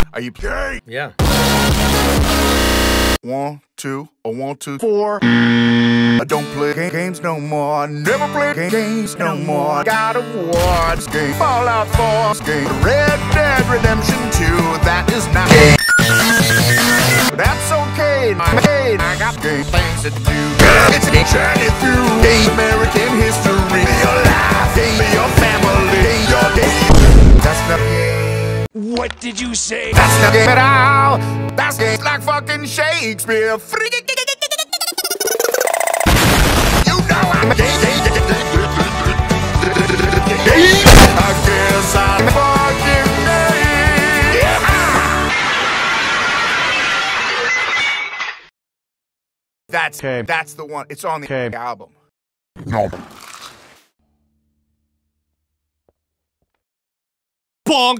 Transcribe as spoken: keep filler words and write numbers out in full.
Are you gay? Yeah. One, two, or one, two, four. I don't play ga games no more. Never play ga games no more. God of War, game. Fallout four, game. Red Dead Redemption two. That is not game. That's okay. Hey, I got game things to do. It's a journey through American history. Your life, your family, your game. That's not game. What did you say? That's not game at all. That's game like fucking Shakespeare. You know I'm a gay, gay, gay, gay, gay. I guess I'm fucking gay. That's okay. That's the one. It's on the okay. album. No. Bonk.